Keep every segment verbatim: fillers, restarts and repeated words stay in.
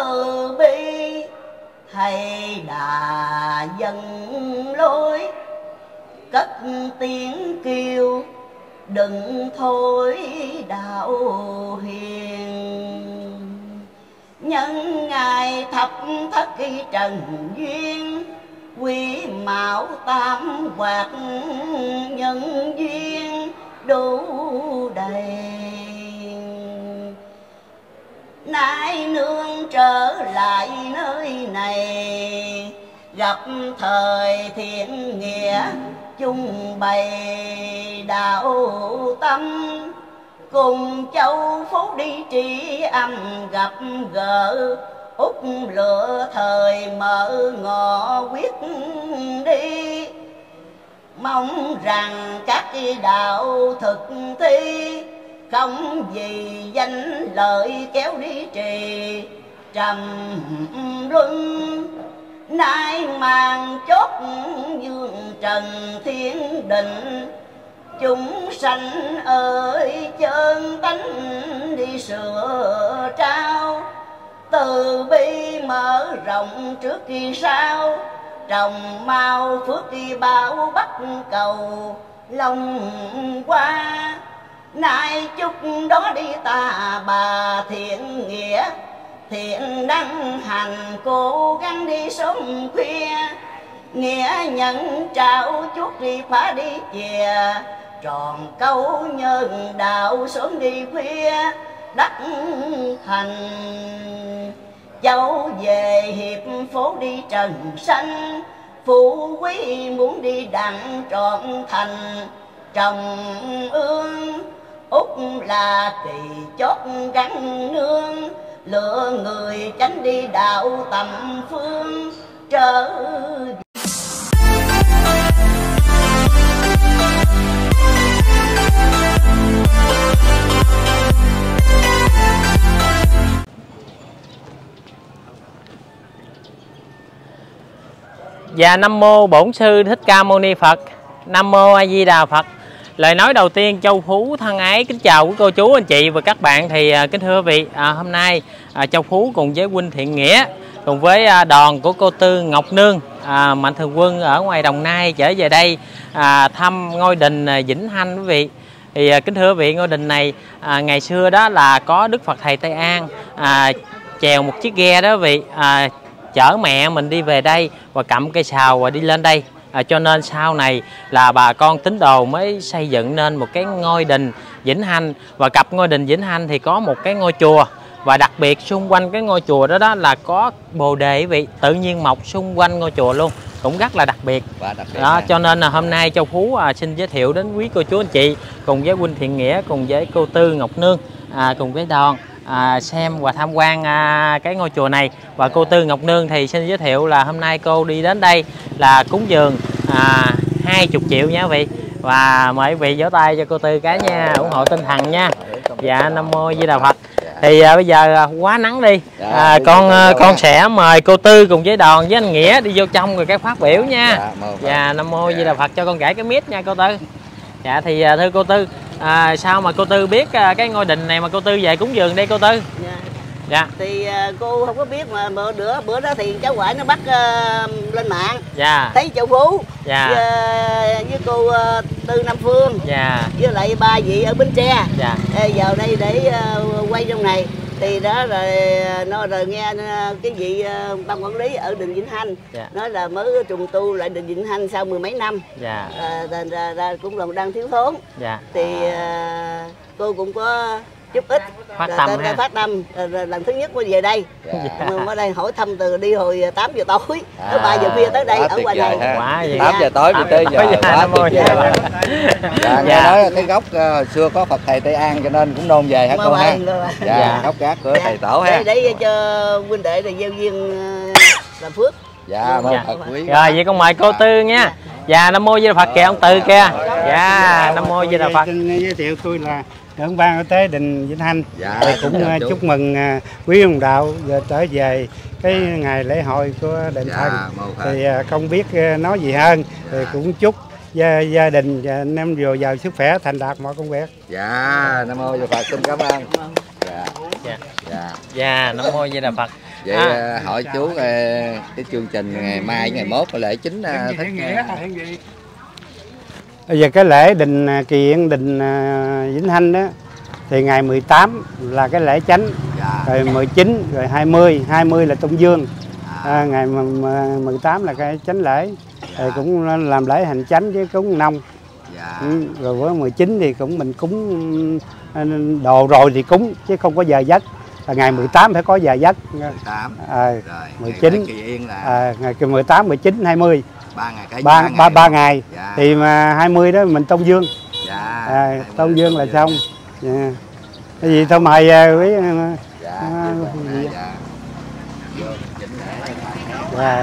từ bi thầy đã dần lối, cất tiếng kêu đừng thôi đạo hiền. Nhân ngày thập thất trần duyên, quý mão tam hoạt nhân duyên đủ đầy. Nay nương trở lại nơi này, gặp thời thiện nghĩa chung bày đạo tâm. Cùng châu phố đi tri âm gặp gỡ, út lựa thời mở ngọ quyết đi. Mong rằng các đạo thực thi, không vì danh lợi kéo đi trì trầm luân. Nay màn chốt dương trần thiên định, chúng sanh ơi chân tánh đi sửa trao. Từ bi mở rộng trước khi sau, trồng mau phước khi bao bắt cầu lòng qua. Nay chúc đó đi ta bà thiện nghĩa, thiện đăng hành cố gắng đi sớm khuya. Nghĩa nhận trao chuốt đi phá đi chìa, tròn câu nhân đạo sớm đi khuya đắc thành. Cháu về hiệp phố đi trần sanh, phú quý muốn đi đặng trọn thành. Trồng ương út là kỳ chót gắn nương, lựa người tránh đi đạo tầm phương trở. Dạ, Nam mô Bổn Sư Thích Ca Mâu Ni Phật. Nam mô A Di Đà Phật. Lời nói đầu tiên Châu Phú thân ái kính chào quý cô chú anh chị và các bạn. Thì à, kính thưa quý vị, à, hôm nay à, Châu Phú cùng với huynh Thiện Nghĩa, cùng với à, đoàn của cô Tư Ngọc Nương, à, Mạnh Thường Quân ở ngoài Đồng Nai trở về đây à, thăm ngôi đình à, Vĩnh Hanh quý vị. Thì à, kính thưa quý vị, ngôi đình này à, ngày xưa đó là có Đức Phật Thầy Tây An à, chèo một chiếc ghe đó quý vị, à, chở mẹ mình đi về đây và cặm cây sào và đi lên đây. À, cho nên sau này là bà con tín đồ mới xây dựng nên một cái ngôi đình Vĩnh Hanh. Và cặp ngôi đình Vĩnh Hanh thì có một cái ngôi chùa, và đặc biệt xung quanh cái ngôi chùa đó đó là có bồ đề quý vị, tự nhiên mọc xung quanh ngôi chùa luôn, cũng rất là đặc biệt. Đặc biệt đó, cho nên là hôm nay Châu Phú à, xin giới thiệu đến quý cô chú anh chị cùng với huynh Thiện Nghĩa, cùng với cô Tư Ngọc Nương, à, cùng với đoàn À, xem và tham quan à, cái ngôi chùa này. Và cô Tư Ngọc Nương thì xin giới thiệu là hôm nay cô đi đến đây là cúng dường à, hai mươi triệu nha quý vị. Và mời quý vị vỗ tay cho cô Tư cái nha, ủng hộ tinh thần nha. Dạ, Nam mô Di Đà Phật. Thì à, bây giờ à, quá nắng đi, à, con à, con sẽ mời cô Tư cùng với đoàn với anh Nghĩa đi vô trong rồi cái phát biểu nha. Dạ, Nam mô Di Đà Phật. Cho con gãy cái mic nha cô Tư. Dạ, thì à, thưa cô Tư, à, sao mà cô Tư biết à, cái ngôi đình này mà cô Tư về cúng dường đây cô Tư? Dạ. Dạ. Thì à, cô không có biết, mà bữa bữa bữa đó thì cháu ngoại nó bắt à, lên mạng. Dạ. Thấy Châu Phú. Dạ. Với, với cô à, Tư Nam Phương. Dạ. Với lại ba vị ở Bến Tre. Dạ. À, vào đây để à, quay trong này. Thì đó rồi nó rồi nghe cái vị ban quản lý ở đình Vĩnh Hanh, dạ, nói là mới trùng tu lại đình Vĩnh Hanh sau mười mấy năm. Dạ. À, ra, ra cũng là đang thiếu thốn. Dạ. Thì à, cô cũng có chút ít phát tâm, ha. phát tâm lần thứ nhất mới về đây. Dạ. Ở đây hỏi thăm từ đi hồi tám giờ tối, tới ba giờ khuya tới đây ở ngoài này. tám giờ tối đi tới giờ. Dạ, nghe nói cái gốc hồi xưa có Phật Thầy Tây An cho nên cũng nôn về hả cô ha? Dạ, gốc gác của thầy tổ ha. Để cho huynh đệ là gieo duyên làm phước. Dạ, mong Phật quý. Rồi vậy con mời cô Tư nha. Dạ, Nam mô Di Đà Phật kìa ông Tư kìa. Dạ, Nam mô Di Đà Phật. Xin giới thiệu tôi là trưởng ban y tế đình Vĩnh Hanh. Dạ, cũng dạ, chúc mừng quý ông đạo giờ trở về cái ngày lễ hội của đền dạ, thần. Thì không biết nói gì hơn, thì cũng chúc gia, gia đình và anh em vừa giàu sức khỏe, thành đạt mọi công việc. Dạ, Nam mô Di Đà Phật, xin cảm ơn. Dạ. Dạ. Dạ. Dạ, Nam mô Di Đà Phật. Vậy à. hỏi chú cái chương trình ngày mai ngày mốt lễ chính thích bây giờ cái lễ đình Kỳ Yên đình Vĩnh Thanh đó thì ngày mười tám là cái lễ chánh, dạ. Rồi mười chín rồi hai mươi, hai mươi là Tung Dương, à. À, ngày mười tám là cái chánh lễ, dạ. Rồi cũng làm lễ hành chánh với cúng nông, dạ. Ừ, rồi với mười chín thì cũng mình cúng đồ rồi thì cúng chứ không có giờ giấc, là ngày mười tám phải có giờ giấc. mười tám, à, rồi, mười chín, Kỳ Yên là à, ngày mười tám, mười chín, hai mươi, ba ngày, cái ba, ba, ba ngày, dạ. Thì mà hai mươi đó mình Tông Dương, dạ. À, Tông Dương là xong. Yeah. Cái gì thôi mời quý dạ, à, dạ. Dạ. Dạ.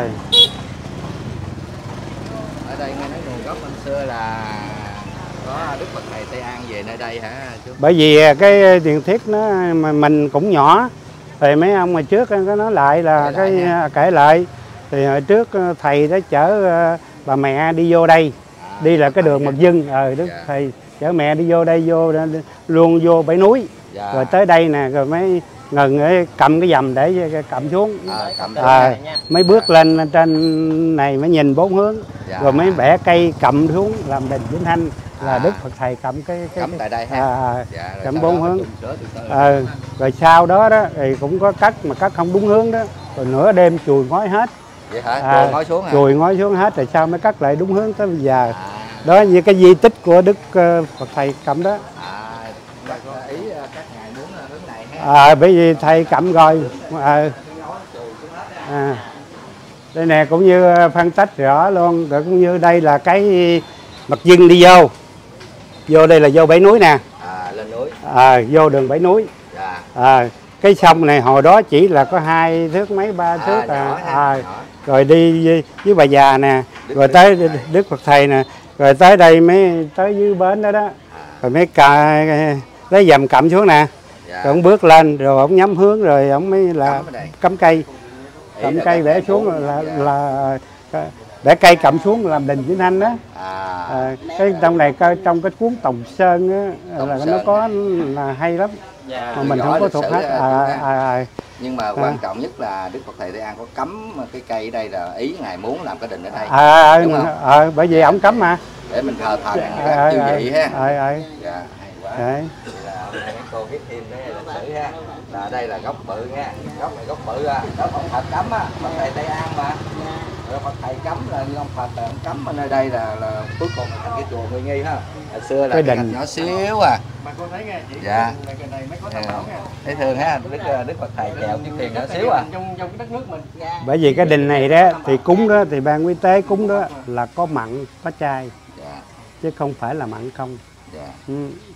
Ở đây nghe nói nguồn gốc năm xưa là có Đức Phật Thầy Tây An về nơi đây hả chú? Bởi vì cái truyền thuyết nó mà mình cũng nhỏ, thì mấy ông hồi trước có nói lại là kể cái lại kể lại thì hồi trước thầy đã chở bà mẹ đi vô đây, à, đi là cái đường Mật Dưng, ờ Đức dạ. Thầy chở mẹ đi vô đây vô luôn vô Bảy Núi, dạ. Rồi tới đây nè rồi mới ngừng cầm cái dầm để cầm xuống, à, cầm à, mới bước lên trên này mới nhìn bốn hướng, dạ. Rồi mới bẻ cây cầm xuống làm đình Vĩnh Thanh, là à. Đức Phật Thầy cầm cái cái, cái tại đây ha, à, dạ, cầm bốn hướng, à, rồi sau đó đó thì cũng có cắt mà cắt không đúng hướng đó, rồi nửa đêm chùi ngói hết. Vậy hả? À, chùi ngói xuống hả? Chùi ngói xuống hết rồi sao mới cắt lại đúng hướng tới bây giờ. À. Đó như cái di tích của Đức Phật Thầy cầm đó. À, ý các ngài muốn hướng này ha. À, bởi vì thầy cầm rồi. À, à. Đây nè cũng như phân tách rõ luôn, rồi cũng như đây là cái Mật Dưng đi vô. Vô đây là vô Bảy Núi nè. À, lên núi. À, vô đường Bảy Núi. Dạ. À, cái sông này hồi đó chỉ là có hai thước mấy ba thước à, à, à. Rồi đi với, với bà già nè, Đức rồi tới Đức, Đức Phật Thầy nè, rồi tới đây mới tới dưới bến đó đó, rồi mới cà, lấy dầm cầm xuống nè, dạ. Rồi ông bước lên rồi ông nhắm hướng rồi ông mới là cắm cây, cầm cây bẻ xuống là, là, là để cây cầm xuống làm đình Vĩnh Thanh đó. À, à, cái trong này trong cái cuốn Tòng Sơn á, là Sơn. Nó có là hay lắm, dạ. Mà mình không có thuộc hết. À, à, à, nhưng mà à. Quan trọng nhất là Đức Phật Thầy Tây An có cấm cái cây ở đây là ý ngài muốn làm cái đình ở đây. À, đúng à, à, bởi vì ổng cấm mà. Để mình thờ thần các à, chư à, vị ha. À, à, dạ, hay quá. Đấy. Là mấy cô viết thêm cái lịch sử ha. Là đây là gốc bự nha, gốc này gốc bự à, đó Phật Thầy cấm á, Phật Thầy Tây An mà. Rồi Phật Thầy cấm là như ông Phật là ông cấm ở nơi đây là, là cuối cùng là thành cái chùa Người Nghi ha. Hồi xưa là cái đình nhỏ xíu à. Mà con thấy nghe chị. Dạ. Cái này mới có tấm bảng nha. Thấy thường ha, Đức Đức Phật Thầy chèo chiếc thuyền nhỏ xíu à. Trong trong cái đất nước mình. Bởi vì cái đình này đó thì cúng đó thì ban quý tế cúng đó là có mặn có chay. Dạ. Chứ không phải là mặn không. Dạ. Ừ.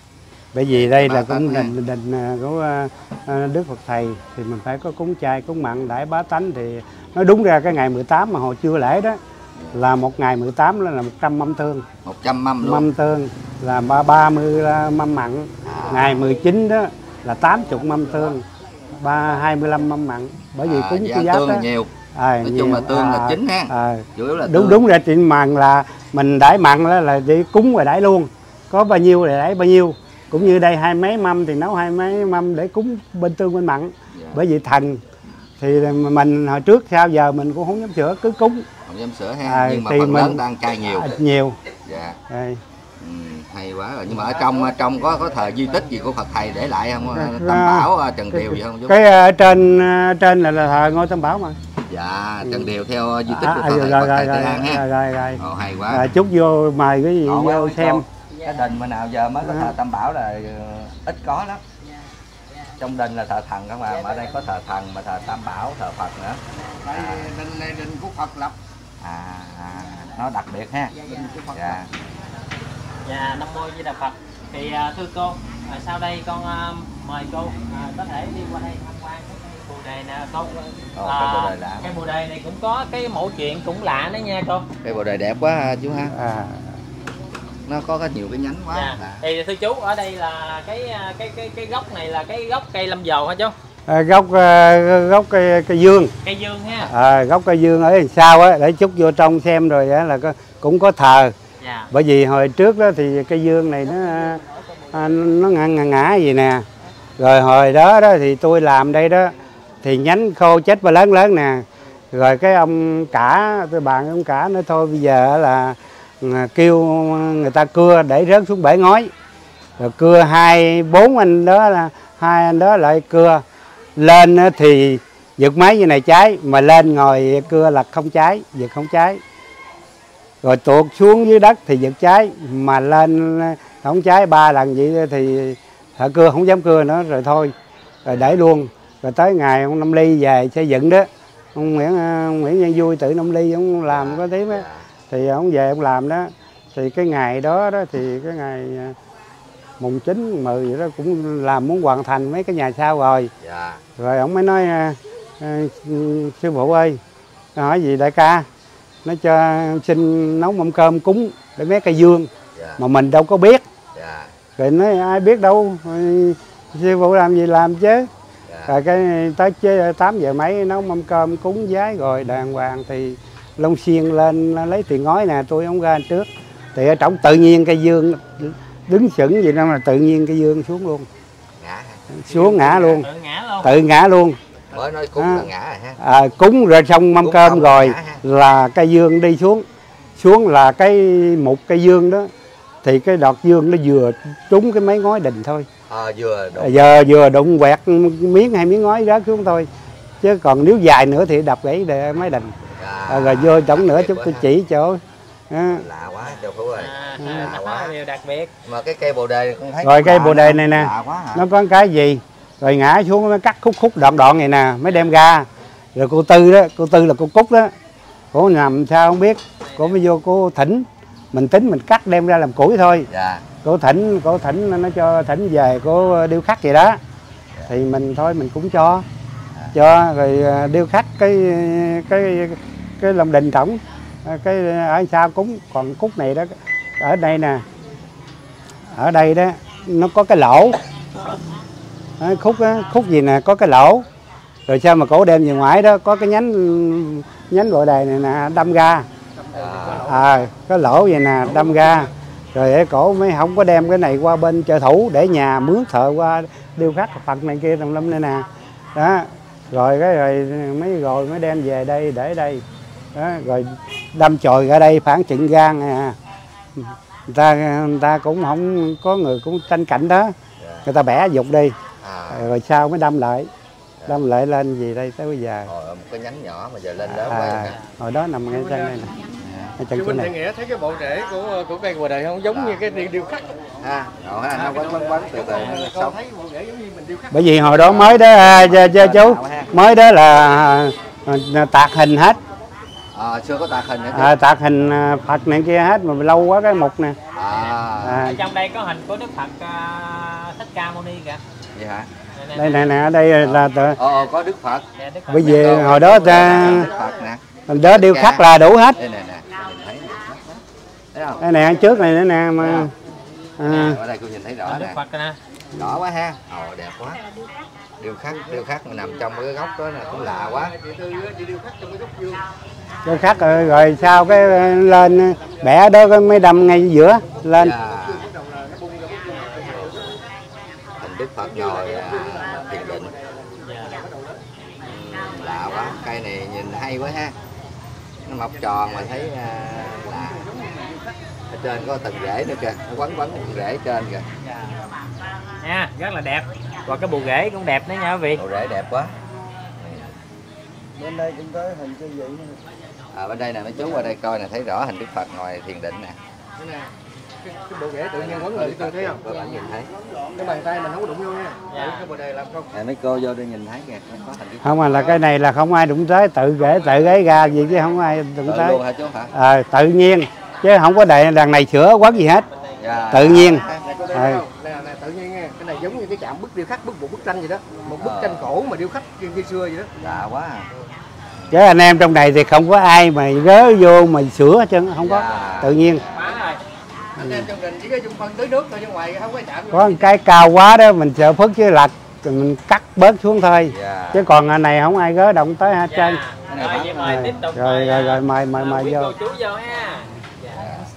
Bởi vì đây là cũng đình đình của Đức Phật Thầy thì mình phải có cúng chay cúng mặn đãi bá tánh, thì nói đúng ra cái ngày mười tám mà hồi chưa lễ đó là một ngày mười tám là một trăm mâm tương, một trăm mâm luôn. Mâm tương là ba mươi mâm mặn, à. Ngày mười chín đó là tám mươi mâm tương, ba hai mươi lăm mâm mặn, bởi vì cúng à, cái giáp tương đó. Là nhiều. À, nói nhiều. chung là tương à, là chính ha. À, chủ yếu là đúng tương. Đúng ra chuyện mặn là mình đãi mặn đó là đi cúng và đãi luôn, có bao nhiêu thì đãi bao nhiêu. Cũng như đây hai mấy mâm thì nấu hai mấy mâm để cúng bên tương bên mặn, dạ. Bởi vì thần thì mình hồi trước sau giờ mình cũng không dám sửa, cứ cúng không dám sửa ha. À, nhưng mà phần lớn đang chay nhiều. À, nhiều. Dạ. Ừ, hay quá rồi. Nhưng mà ở trong trong có có thờ di tích gì của Phật Thầy để lại không? Tam Bảo, Trần Điều gì không? Cái ở trên trên là, là thờ ngôi Tam Bảo mà. Dạ, Trần Điều theo di tích của Phật Thầy, Phật Thầy Tây An ha. Rồi rồi. Ồ, hay quá. À, chút vô mời cái gì Ồ, vô xem. Cô. Cái đình mà nào giờ mới có thờ Tam Bảo là ít có lắm. Trong đình là thờ thần không à, mà ở đây có thờ thần mà thờ Tam Bảo, thờ Phật nữa. À. Đình này đình của Phật lập. À, à nó đặc biệt ha. Dạ. Dạ, Nam Mô Di Đà Phật. Thì thưa cô, à, sau đây con uh, mời cô à, có thể đi qua đây tham quan cái bồ đề nè cô. Ồ, à, cái bồ đề lạ. Cái bồ đề này cũng có cái mẫu chuyện cũng lạ đó nha cô. Cái bồ đề đẹp quá chú ha. À. Nó có nhiều cái nhánh quá. Dạ. Thì thưa chú, ở đây là cái cái cái cái gốc này là cái gốc cây lâm dầu hả chú? À, gốc gốc cây cây dương. Cây dương ha. À, gốc cây dương ở đằng sau á, để chút vô trong xem rồi á là có, cũng có thờ. Dạ. Bởi vì hồi trước đó thì cây dương này nó nó ngã ngã, ngã gì nè. Rồi hồi đó đó thì tôi làm đây đó thì nhánh khô chết và lớn lớn nè. Rồi cái ông cả, tôi bạn ông cả nói thôi bây giờ là kêu người ta cưa để rớt xuống bể ngói. Rồi cưa hai bốn anh đó là hai anh đó lại cưa lên thì giật máy như này cháy, mà lên ngồi cưa là không cháy, giật không cháy. Rồi tuột xuống dưới đất thì giật cháy, mà lên không cháy. Ba lần vậy thì thợ cưa không dám cưa nữa, rồi thôi rồi để luôn. Rồi tới ngày ông Năm Ly về xây dựng đó, ông Nguyễn ông Nguyễn Văn Vui tự Năm Ly ông làm có tiếng đó, thì ông về ông làm đó. Thì cái ngày đó đó thì cái ngày mùng chín mười vậy đó cũng làm muốn hoàn thành mấy cái nhà sau rồi. Dạ. Rồi ông mới nói à, à, sư phụ ơi, hỏi gì đại ca, nó cho xin nấu mâm cơm cúng để mấy cây dương. Dạ. Mà mình đâu có biết. Dạ. Rồi nói ai biết đâu, rồi, sư phụ làm gì làm chứ. Dạ. Rồi cái tới chế tám giờ mấy nấu mâm cơm cúng vái rồi đàng hoàng thì Long Xuyên lên lấy tiền ngói nè, tôi không ra trước. Thì ở trong tự nhiên cây dương đứng sững gì đó mà tự nhiên cây dương xuống luôn. Ngã. Xuống ngã luôn. Tự ngã luôn. Tự ngã luôn. Mới nói cúng à, là ngã rồi ha. À, cúng rồi xong mâm Cúng cơm rồi là, là cây dương đi xuống. Xuống là cái một cây dương đó thì cái đọt dương nó vừa trúng cái mấy ngói đình thôi. À, vừa đụng. Giờ vừa đụng quẹt miếng hai miếng ngói rớt xuống thôi. Chứ còn nếu dài nữa thì đập gãy để mấy đình. À, À, rồi vô trống nữa chút tôi chỉ chỗ. À. Lạ quá Châu Phú ơi. À, Lạ quá. điều đặc biệt. Mà cái cây bồ đề con thấy Rồi cây bồ đề này nè, quá hả? nó có cái gì? Rồi ngã xuống nó cắt khúc khúc đoạn đoạn này nè, mới đem ra. Rồi cô Tư đó, cô Tư là cô Cúc đó. Cô nằm sao không biết, cô mới vô cô thỉnh. Mình tính mình cắt đem ra làm củi thôi. Dạ. Cô thỉnh, cô thỉnh nó cho thỉnh về, cô điêu khắc gì đó. Thì mình thôi mình cũng cho. Cho rồi điêu khắc cái cái cái lồng đình trỏng. Cái ở sau cúng, còn cúc này đó ở đây nè. Ở đây đó nó có cái lỗ. Đó, khúc đó, khúc gì nè có cái lỗ. Rồi sao mà cổ đem về ngoài đó có cái nhánh nhánh bồ đề này nè đâm ra. À, cái lỗ vậy nè đâm ra. Rồi cái cổ mới không có đem cái này qua bên chợ thủ để nhà mướn thợ qua điêu khắc Phật này kia tùm lum đây nè. Đó. Rồi cái rồi mấy rồi mới đem về đây để đây. Đó, rồi đâm chồi ra đây phản chừng gan à. Người ta người ta cũng không có người cũng tranh cạnh đó. Người ta bẻ dục đi. À. Rồi sau mới đâm lại. Đâm lại lên gì đây tới bây giờ. Hồi, một cái nhánh nhỏ mà giờ lên đó à, quá. Hồi đó nằm ngay chân đây nè. Chú Minh Thiện Nghĩa thấy cái bộ rễ của của cây bồ đề không giống à. như cái điêu khắc. Ha, rồi ha, nó quấn quấn quấn từ từ nó thấy bộ rễ giống như mình điêu khắc. Bởi vì hồi đó mới đó chú, mới đó là tạc hình hết. À, chưa có tạc hình nữa. À, tạc hình Phật này kia hết mà lâu quá cái mục nè. À. À. Ở trong đây có hình của Đức Phật uh, Thích Ca Mâu Ni kìa. Vậy hả? Đây nè nè, ở đây là tự... Ờ, có Đức Phật. Bởi vì hồi đó ta hồi đó điêu khắc là đủ hết. Đây nè nè, nhìn thấy nè. Thấy không? Đây nè, trước này nữa nè mà. À. Ở đây cô nhìn thấy rõ Đức nè. Phật nè. Rõ quá ha. Ồ, đẹp quá. Điêu khắc, điêu khắc mà nằm trong cái góc đó nè cũng lạ quá. Điêu khắc rồi, rồi sau cái lên bẻ đó cái mới đâm ngay giữa lên. Yeah. Hình Đức Phật ngồi à, thiền định. Lạ quá, cây này nhìn hay quá ha. Nó mọc tròn mà thấy à, lạ. Ở trên có tầng rễ nữa kìa, nó quấn quấn tầng rễ trên kìa. Nha, rất là đẹp. Và cái bù rễ cũng đẹp nữa nha quý vị. Bù rễ đẹp quá. Bên đây cũng có hình như vậy. À, bên đây nè mấy chú qua đây coi nè, thấy rõ hình Đức Phật ngồi thiền định nè. Cái, cái bộ rễ tự nhiên quấn lại tôi thấy không? Các bạn nhìn thấy. Cái bàn tay mình không có đụng vô nha. Dạ. Cái bồ đề làm không? À, mấy cô vô đây nhìn thấy kìa, có hình Đức Phật. Không, mà là cái này là không ai đụng tới, tự rễ tự ấy ra gì chứ không ai đụng tự tới. luôn hả chú hả? À, tự nhiên chứ không có đàn đàn này sửa quấn gì hết. Dạ. Tự nhiên. À. Nè, nè, tự nhiên nha, cái này giống như cái chạm bức điêu khắc, bức một bức tranh gì đó, một bức tranh cổ mà điêu khắc khi xưa vậy đó. Lạ quá à. Chứ anh em trong này thì không có ai mà gớ vô mà sửa chứ không có. Dạ. Tự nhiên. Anh em trong đình chỉ có dùng phân tưới nước thôi chứ ngoài không có chạm. Có một cái cao quá đó mình sợ phức chứ lật rồi mình cắt bớt xuống thôi. Yeah. Chứ còn anh này không ai gớ động tới hết trơn. Rồi, vậy mời tiếp tục rồi, rồi rồi mời mời mời vô. Cô chú vô ha. Dạ.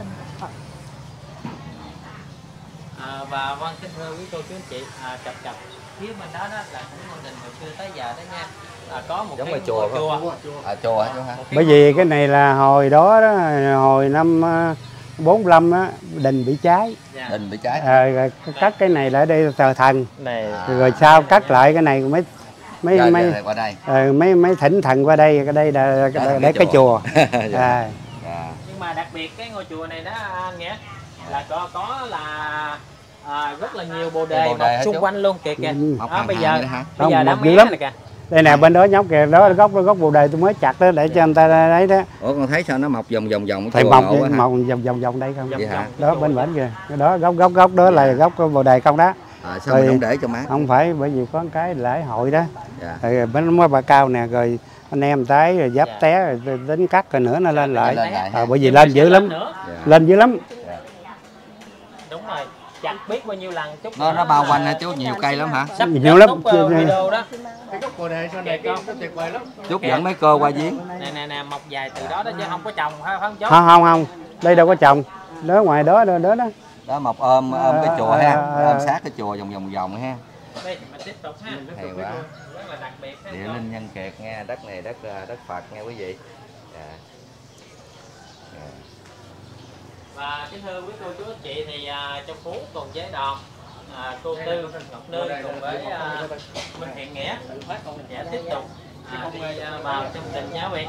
À, và vâng kính thưa quý cô chú anh chị, à, chập chập phía bên đó đó là cũng ngôi đình hồi xưa tới giờ đó nha. à, có một giống cái như chùa chùa, chùa. À, chùa hả chú ha? Bởi vì cái này là hồi đó đó, hồi năm bốn lăm á, đình bị cháy. Dạ. Đình bị cháy. À, rồi cắt cái này lại đây thờ thần. Này. À. Rồi sau cắt lại cái này mới mấy Rồi, mấy qua đây. ờ, mấy mấy thỉnh thần qua đây, cái đây là Đó là để cái cái chùa. dạ. À. Dạ. Nhưng mà đặc biệt cái ngôi chùa này đó anh Nghĩa là có có là à, rất là nhiều bồ đề Bồ đề mọc xung chú? quanh luôn kìa kìa. Ừ. Mọc Đó, hàng bây hàng giờ vậy đó hả? bây giờ Không, đã mọc dữ mé lắm. này kìa. Đây nè, bên đó nhóc kìa, đó là gốc gốc bồ đề tôi mới chặt đó để cho người ta đấy đó. Ủa con thấy sao nó mọc vòng vòng vòng Thầy chùa mọc ngộ quá hả? mọc vòng vòng vòng đây không? Vòng Vậy hả? vòng Đó bên bển kìa, cái đó gốc gốc gốc đó là gốc bồ đề không đó. À, sao Rồi- mình không để cho mát? Không phải, bởi vì có cái lễ hội đó. Dạ. Rồi bên mới bà cao nè, rồi anh em tới rồi giáp Dạ. té rồi tính cắt rồi nữa nó lên lại. Lên lại À, ha. bởi vì lên dữ lắm, Nữa. Dạ. lên dữ lắm. Dạ. Đúng rồi, chặt biết bao nhiêu lần chút. Nó nó bao quanh hả chú? Nhiều cây lắm hả? Sắp Nhiều lắm. kết thúc, uh, video đó. Cái gốc bồ đề sau này Kìa con. nó tuyệt vời lắm. Chú dẫn mấy cơ qua giếng. Nè nè nè mọc dài từ đó đó chứ không có trồng phải không chú? Không không không, đây đâu có trồng, đó ngoài đó đó đó. đó. Đó mọc ôm ôm cái chùa ha, À, ôm sát cái chùa vòng vòng vòng ha. Đây mình tiếp tục ha. Hay quá. Rất là đặc biệt ha. Địa linh nhân kiệt nghe, đất này đất đất Phật nghe quý vị. Dạ. Dạ. Và kính thưa quý cô chú anh chị thì à, trong Phú cùng với đoàn à, cô Tư Ngọc Nương cùng với à, Minh Thiện Nghĩa sẽ tiếp tục à, đi à, vào trong đình nhá quý vị.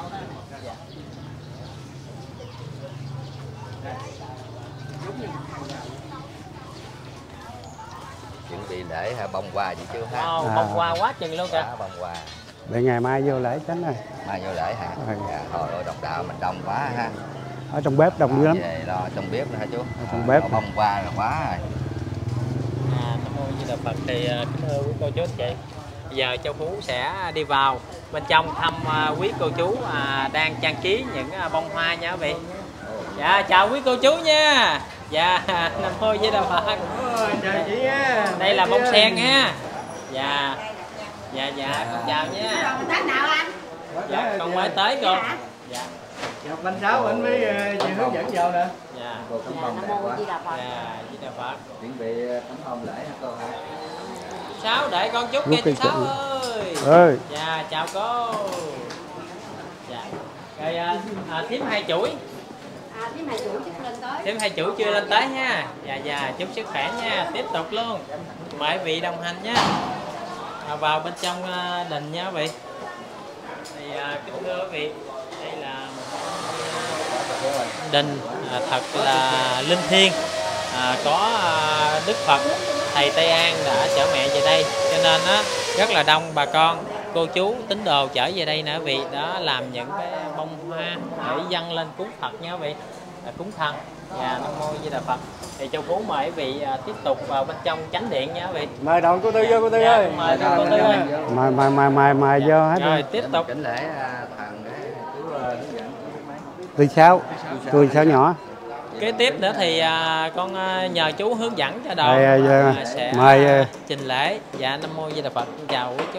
Chuẩn bị lễ ha, bông hoa gì chưa ha? Wow, À. bông hoa quá chừng luôn kìa. Đó, bông hoa. Để ngày mai vô lễ tránh rồi. Mai vô lễ hả? Ừ. Dạ, thôi ơi độc đạo mình đông quá ha. Ở trong bếp đông dữ lắm. Về lo trong bếp nữa hả chú? trong À, bếp. lo bông hoa là quá rồi. À, Nam mô Di Đà Phật thì à, kính thưa quý cô chú anh chị. Bây giờ Châu Phú sẽ đi vào bên trong thăm à, quý cô chú à, đang trang trí những à, bông hoa nha quý vị. Dạ chào quý cô chú nha. Dạ Nam mô Di Đà Phật. Chào chị nha. Đây là bông sen ha. Dạ. Dạ dạ con chào nha. Tết nào anh? Dạ con mới tới con. Dạ. Gặp anh Sáu anh mới uh, chị hướng dẫn vào nè. Dạ. Cô tấm bông đẹp Nam mô quá. Di Đà Phật. Dạ Di Đà Phật. Chuẩn bị tấm bông lễ hả cô hả? Sáu đợi con chút Lúc nghe cái chú Sáu chỗ- ơi. Ơi, Dạ chào cô. Dạ. Rồi à, à, thím hai chuỗi. À, thế mà chủ chức lên tới. Thím hai chuỗi chưa lên tới nha. Dạ dạ chúc sức khỏe nha. Tiếp tục luôn. Mời vị đồng hành nha. À, vào bên trong à, đình nha quý vị. Thì à, kính thưa quý vị, đây là một à, đình à, thật là linh thiêng. À, có à, Đức Phật thầy Tây An đã chở mẹ về đây, cho nên á rất là đông bà con cô chú tín đồ chở về đây nữa vì đó làm những cái bông hoa để dâng lên cúng Phật nha quý vị, à, cúng thần. Và Nam mô Di Đà Phật. Thì Châu Phú mời quý vị à, tiếp tục vào bên trong chánh điện nha quý vị. Mời đoàn cô Tư vô cô Tư Dạ, ơi. mời cô Tư ơi. mời mời mời mời mời vô hết Rồi đi. tiếp tục. Kính lễ à, thần để chú à, hướng dẫn chú mấy. Tôi sáu, tôi sáu nhỏ. Kế tiếp nữa thì à, con à, nhờ chú hướng dẫn cho Rồi, đoàn à, à, sẽ mời, à, à, trình lễ. Dạ Nam mô Di Đà Phật. Chào quý chú.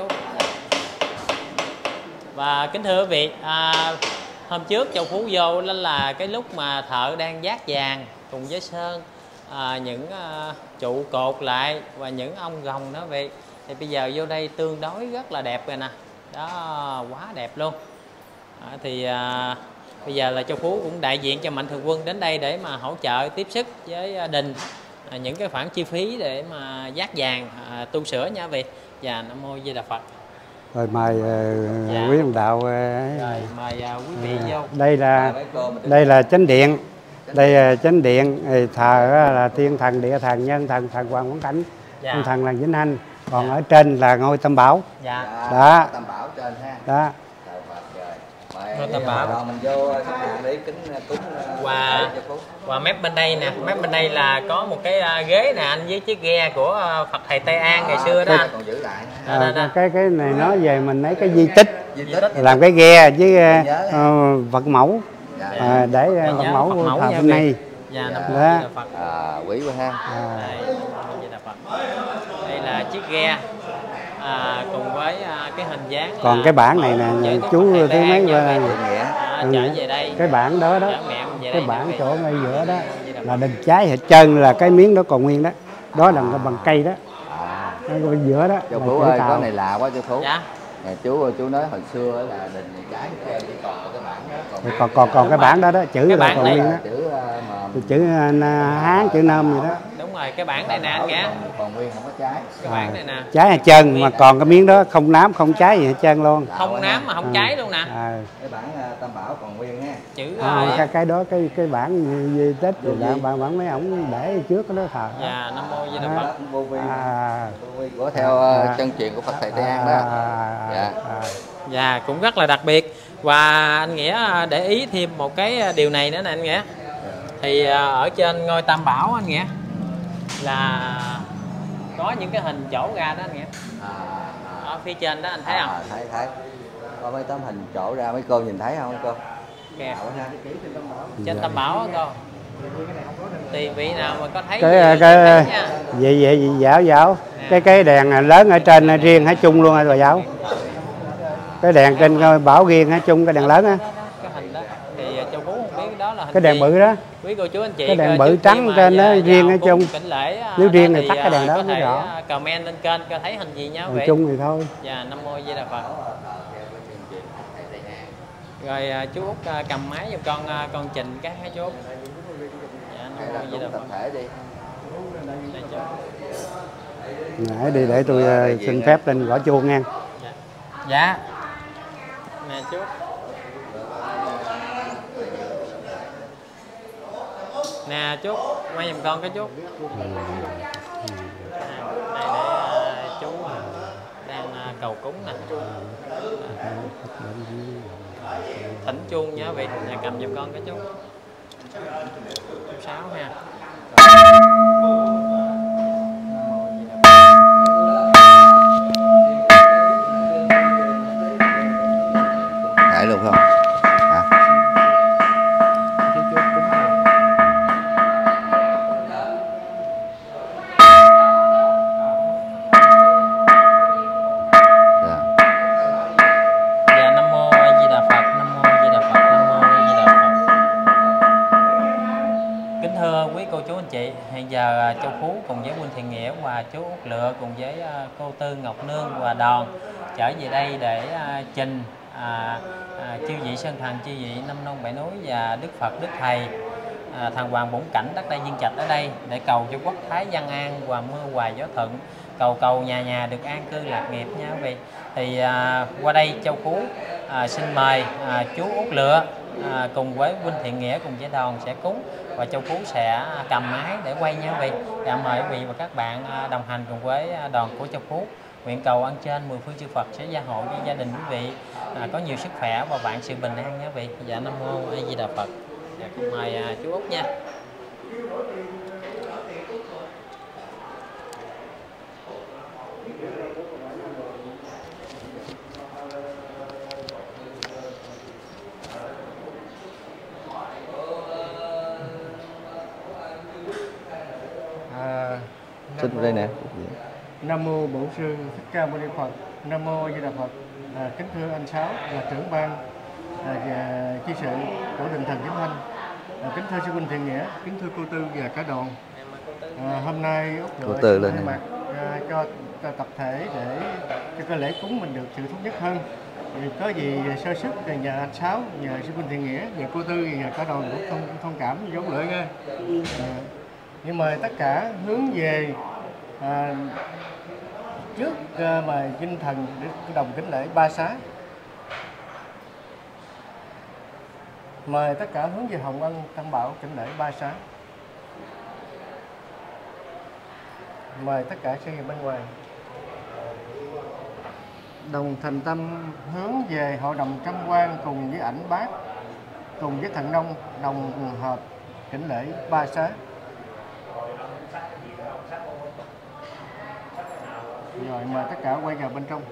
Và kính thưa quý vị, à, hôm trước Châu Phú vô đó là cái lúc mà thợ đang vát vàng cùng với sơn à, những à, trụ cột lại và những ong gồng đó vậy. Thì bây giờ vô đây tương đối rất là đẹp rồi nè. Đó quá đẹp luôn. À, thì à, bây giờ là Châu Phú cũng đại diện cho Mạnh Thường Quân đến đây để mà hỗ trợ tiếp sức với đình à, những cái khoản chi phí để mà vát vàng à, tu sửa nha quý vị. Và Nam mô Di Đà Phật. Rồi mời uh, Dạ. quý đồng đạo. Uh, Rồi mời à, quý vị vô. đây là Mấy cô mà đứng đây là chánh điện, đây là chánh điện, thì thờ á là thiên thần, địa thần, nhân thần, thần Hoàng Quán Cảnh, Dạ. thiên thần là Vĩnh Hanh, còn Dạ. ở trên là ngôi Tam Bảo. Dạ. dạ, Đó. Tam Bảo trên ha. Đó. Trời Phật rồi. Mời Ngôi Tam Bảo. đoàn mình vô xếp hàng để kính cúng à, Wow. lễ cho Phú. Và mép bên đây nè, mép bên đây là có một cái à, ghế nè anh với chiếc ghe của à, Phật thầy Tây An ngày xưa đó. Cái còn giữ lại. Đó, đó, À, đó. cái cái này nói về mình lấy cái di tích, Di tích. làm cái ghe với nhớ uh, vật mẫu, Dạ. à, để Nhớ vật Phật mẫu mẫu của thờ nha bên quý này. vị. Dạ Nam mô Đó. Di Đà Phật. À, quý quá ha. À, Đây, Nam mô Di Đà Phật. Đây là chiếc ghe à, cùng với à, cái hình dáng. còn là cái bảng này nè, chữ của chú Phật thầy thứ Tây mấy An nha qua quý vị. Trượng Nghĩa. À, Ừ, trở về đây. cái bảng đó đó, Chở mẹ em về cái đây bảng nha quý chỗ vị. ngay giữa đó Di Đà Phật. là đình cháy hết trơn, là cái miếng đó còn nguyên đó, đó là cái bằng cây đó, À. nó bên giữa đó Châu là Phú chữ ơi, Tàu. có này lạ quá Châu Phú. Dạ. Nè, chú chú nói hồi xưa là đình trái trên chỉ còn cái bản đó, còn còn còn còn cái bản đó đó, chữ cái là bản còn này nguyên đó, chữ mà chữ Hán, chữ Nôm gì đó. Đúng rồi, cái bản này nè anh Nghĩa. còn nguyên không có trái. Cái bản này nè. Trái hết trơn, mà còn cái miếng đó không nám không trái gì hết trơn luôn. Không nám mà không À. cháy luôn nè. À. Cái bản uh, Tam Bảo còn nguyên ha. Chữ À, uh, cái, cái đó cái cái bản di tích thì bạn bạn bạn mấy ổng để trước cái đó thờ. dạ Nam Mô Di Đà À. Phật. Vô vi. À. Vô vi của theo uh, chân truyền của Phật thầy Tây An đó. À. Dạ. À. Dạ cũng rất là đặc biệt. Và anh Nghĩa để ý thêm một cái điều này nữa nè anh Nghĩa. Thì ở trên ngôi Tam Bảo anh Nghĩa là có những cái hình trổ ra đó anh Nghĩa. À, à. Ở phía trên đó anh thấy không? À, thấy thấy. Có mấy tấm hình trổ ra mấy cô nhìn thấy không cô? Kìa. Ha. Trên Tam Bảo đó cô. Thì vị nào mà có thấy Cái gì cái thấy nha. vậy vậy vậy dạo dạo cái cái đèn lớn ở trên riêng hay chung luôn hả bà giáo? Cái đèn trên ngôi Bảo riêng hay chung cái đèn lớn á? Cái hình đó thì Châu Phú không biết đó là hình Cái đèn gì. bự đó. Quý cô chú anh chị Cái đèn coi bự trước khi trắng mà trên đó vào riêng hay cung chung? Kính lễ Nếu riêng đó thì tắt cái đèn đó có mới thể rõ. comment lên kênh coi thấy hình gì nhá Còn vị. chung thì thôi. Dạ Nam Mô Di Đà Phật. Rồi à, chú Út à, cầm máy giùm con à, con trình cái hả chú Út. Dạ Nam Mô Di Đà Phật. Tập thể đi. Đây, chú. Nãy đi để tôi uh, xin phép lên gõ chuông nha. Dạ. Dạ. Nè chú. Nè chú, quay giùm con cái chú. À, đây để uh, chú uh, đang uh, cầu cúng nè. Thỉnh chuông nhớ vị, nhà cầm giùm con cái chú. Chú Sáu ha. Thể luôn không? Hả? Dạ Nam Mô A Di Đà Phật, Nam Mô A Di Đà Phật, Nam Mô A Di Đà Phật. Kính thưa quý cô chú anh chị, hiện giờ Châu Phú cùng với Huynh Thiện Nghĩa và chú Út Lựa cùng với cô Tư Ngọc Nương và đoàn trở về đây để trình à, à, chư vị Sơn Thần, chư vị Năm Non Bảy Núi và Đức Phật, Đức Thầy, à, Thằng Hoàng Bổn Cảnh, đất đai Viên Trạch ở đây để cầu cho quốc thái dân an và mưa hòa gió thuận, cầu cầu nhà nhà được an cư lạc nghiệp nha quý vị. Thì à, qua đây Châu Phú à, xin mời à, chú Út Lựa à, cùng với Huynh Thiện Nghĩa cùng với đoàn sẽ cúng và Châu Phú sẽ cầm máy để quay nha quý vị. Dạ mời quý vị và các bạn à, đồng hành cùng với đoàn của Châu Phú. Nguyện cầu ân trên mười phương chư Phật sẽ gia hộ với gia đình quý vị à, có nhiều sức khỏe và vạn sự bình an nha quý vị. Dạ Nam Mô A Di Đà Phật. Dạ, mời à, chú Út nha. À, Xin vào đây nè. Nam mô Bổn Sư Thích Ca Mâu Ni Phật. Nam mô A Di Đà Phật. À, kính thưa anh Sáu là trưởng ban à, và chi sự của đình thần Vĩnh Thanh. À, kính thưa sư huynh Thiện Nghĩa, kính thưa cô Tư và cả đoàn. À, hôm nay Út Lựa Tư xin lên thay nè. mặt à, cho, cho tập thể để cho cái lễ cúng mình được sự thống nhất hơn. Thì có gì sơ sức thì nhờ anh Sáu, nhờ sư huynh Thiện Nghĩa, nhờ cô Tư, nhờ cả đoàn cũng thông thông cảm với Út Lựa nha. À, nhưng mà tất cả hướng về à, trước à, mà Vinh Thần để đồng kính lễ ba xá, mời tất cả hướng về Hồng Ân Tam Bảo kính lễ ba xá, mời tất cả sư về bên ngoài đồng thành tâm hướng về hội đồng trăm quan cùng với ảnh bác cùng với thần nông đồng hợp kính lễ ba xá. Rồi mời tất cả quay vào bên trong,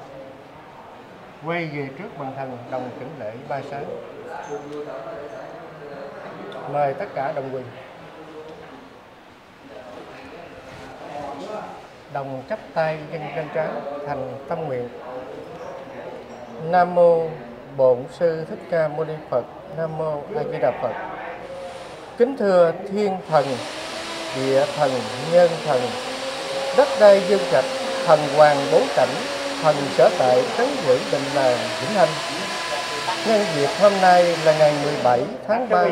quay về trước bàn thần đồng kính lễ ba xá. Mời tất cả đồng quỳ, đồng chắp tay dân trên trán thành tâm nguyện. Nam mô Bổn Sư Thích Ca Mâu Ni Phật. Nam mô A Di Đà Phật. Kính thưa thiên thần, địa thần, nhân thần, đất đai Dương Trạch, thần hoàng bốn cảnh, thần sở tại trấn quỷ Đình Làng Vĩnh Hành. Nhân dịp hôm nay là ngày mười bảy tháng ba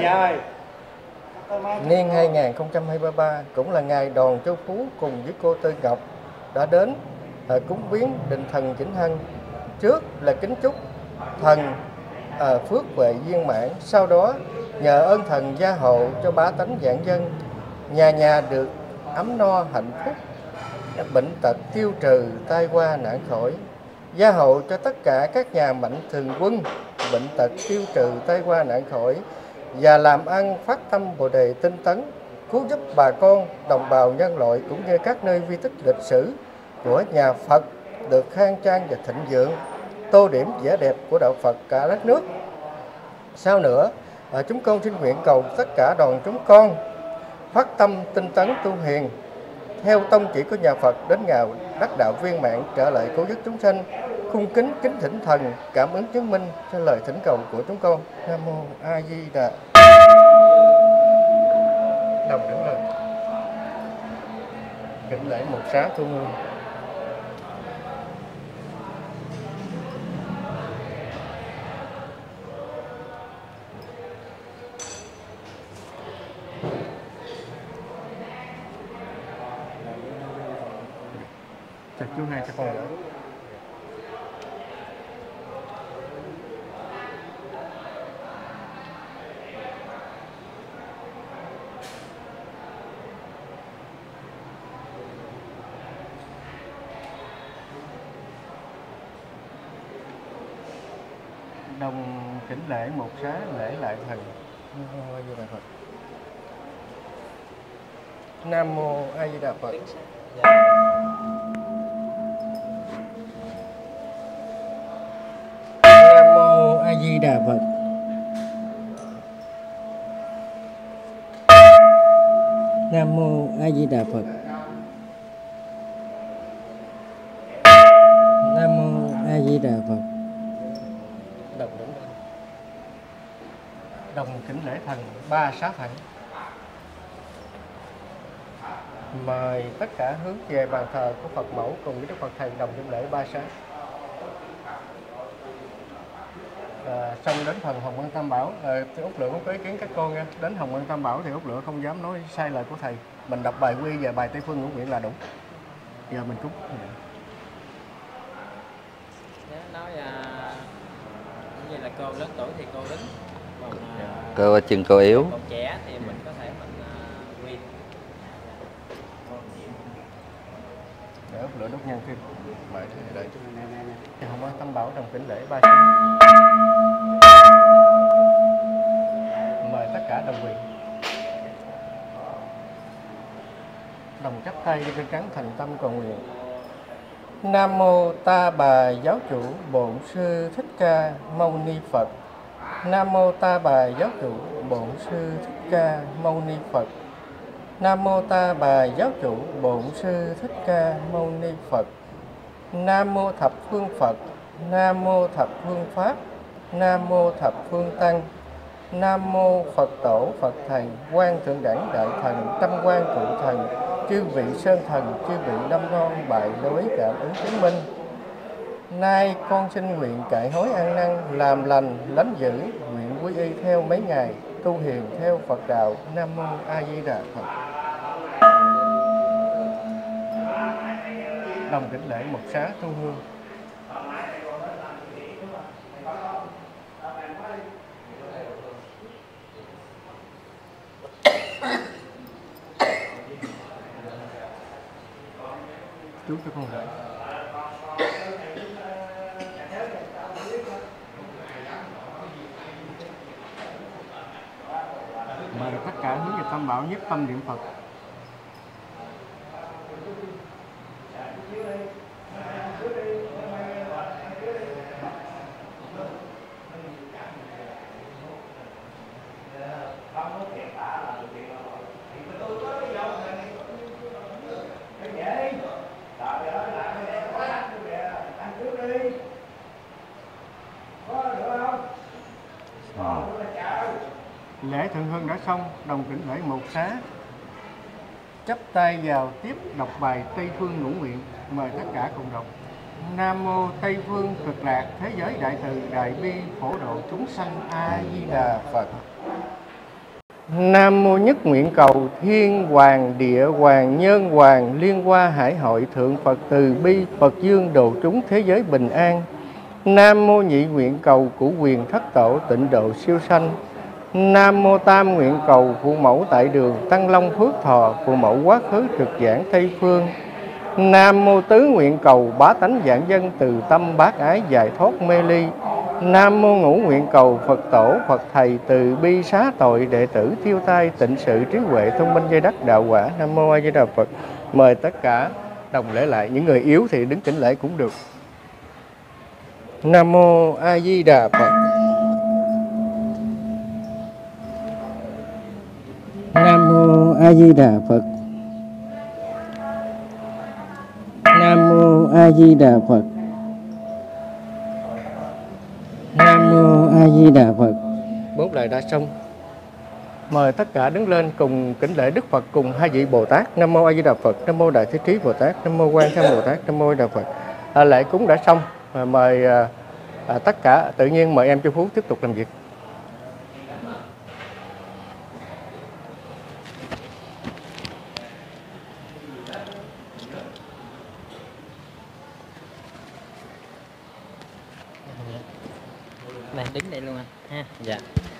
niên hai nghìn không trăm hai mươi ba, cũng là ngày Đoàn Châu Phú cùng với cô Tư Ngọc đã đến à, cúng viếng đình thần Vĩnh Hân. Trước là kính chúc thần à, phước huệ viên mãn, sau đó nhờ ơn thần gia hộ cho bá tánh vạn dân, nhà nhà được ấm no hạnh phúc, bệnh tật tiêu trừ, tai qua nạn khỏi, gia hộ cho tất cả các nhà mạnh thường quân, bệnh tật tiêu trừ, tai qua nạn khỏi, và làm ăn phát tâm Bồ đề tinh tấn, cứu giúp bà con đồng bào nhân loại cũng như các nơi di tích lịch sử của nhà Phật được khang trang và thịnh vượng, tô điểm vẻ đẹp của đạo Phật cả đất nước. Sau nữa, chúng con xin nguyện cầu tất cả đoàn chúng con phát tâm tinh tấn tu hiền theo tông chỉ của nhà Phật đến ngày đắc đạo viên mãn trở lại cứu giúp chúng sanh. Cung kính kính thỉnh thần cảm ứng chứng minh cho lời thỉnh cầu của chúng con. Nam mô A Di Đà. Đồng đứng lên, kính lễ một xá thu hương. Chào chú hai cho con nữa. Đồng kính lễ một xá lễ lại thần. Nam mô A Di Đà Phật. Nam mô A Di Đà Phật. Nam mô A Di Đà Phật. Nam mô A Di Đà Phật. Đồng đúng rồi. Đồng kính lễ thần ba xá thần. Mời tất cả hướng về bàn thờ của Phật mẫu cùng với Đức Phật Thầy đồng kính lễ ba xá. À, xong đến phần Hồng Ân Tam Bảo, à, Út Lượng không có ý kiến các con nha. Đến Hồng Ân Tam Bảo thì Út Lượng không dám nói sai lời của thầy. Mình đọc bài quy và bài Tây Phương Ngũ Nguyện là đủ. Giờ mình cúng. Nói là như là cô lớn tuổi thì cô đứng, còn cô chân cô yếu, còn trẻ thì mình có thể mình uh, quy. Để Út Lượng đốt nhang thêm. Mời thầy đợi. Hồng Ân Tam Bảo đồng kính lễ ba xá. Mời tất cả đồng quyền đồng chắp tay trên trán thành tâm cầu nguyện. Nam mô Ta Bà Giáo Chủ Bổn Sư Thích Ca Mâu Ni Phật. Nam mô Ta Bà Giáo Chủ Bổn Sư Thích Ca Mâu Ni Phật. Nam mô Ta Bà Giáo Chủ Bổn Sư Thích Ca Mâu Ni Phật. Nam mô Thập Phương Phật. Nam mô Thập Phương Pháp. Nam mô Thập Phương Tăng. Nam mô Phật Tổ Phật Thầy Quan Thượng Đẳng Đại Thần Tâm Quan Trụ Thần chư vị Sơn Thần chư vị Năm Ngon Bại Lối cảm ứng chứng minh. Nay con xin nguyện cải hối ăn năn làm lành lánh dữ, nguyện quy y theo mấy ngày tu hiền theo Phật đạo. Nam mô A Di Đà Phật. Đồng kính lễ một xá tu hương. Chú cho con đợi. Mời tất cả hướng về Tam Bảo nhất tâm niệm Phật. Lễ thượng hương đã xong, đồng kính lễ một xá. Chắp tay vào tiếp đọc bài Tây Phương Ngũ Nguyện. Mời tất cả cùng đọc. Nam mô Tây phương cực lạc thế giới đại từ đại bi phổ độ chúng sanh. A Di Đà Phật. Nam mô Nhất Nguyện Cầu Thiên Hoàng Địa Hoàng Nhân Hoàng Liên Hoa Hải Hội Thượng Phật Từ Bi Phật Dương độ chúng thế giới bình an. Nam mô Nhị Nguyện Cầu Cửu Quyền Thất Tổ Tịnh Độ Siêu Sanh. Nam mô Tam Nguyện Cầu Phụ Mẫu Tại Đường Tăng Long Phước Thọ Phụ Mẫu Quá Khứ Trực Giảng Tây Phương. Nam mô Tứ Nguyện Cầu Bá Tánh Vạn Dân Từ Tâm Bác Ái Giải Thoát Mê Ly. Nam mô Ngũ Nguyện Cầu Phật Tổ Phật Thầy Từ Bi Xá Tội Đệ tử Tiêu Tai Tịnh Sự Trí Huệ Thông Minh Dây Đắc Đạo Quả. Nam mô A Di Đà Phật. Mời tất cả đồng lễ lại, những người yếu thì đứng chỉnh lễ cũng được. Nam mô A Di Đà Phật. Nam mô A Di Đà Phật. Nam mô A Di Đà Phật. Nam mô A Di Đà Phật. Bốn lời đã xong. Mời tất cả đứng lên cùng kính lễ Đức Phật cùng hai vị Bồ Tát. Nam mô A Di Đà Phật. Nam mô Đại Thế Trí Bồ Tát. Nam mô Quan Thế Bồ Tát. Nam mô A Di Đà Phật. À, lễ cúng đã xong. À, mời à, à, tất cả tự nhiên mời em Châu Phú tiếp tục làm việc. Đây, đứng đây luôn anh ha. Dạ.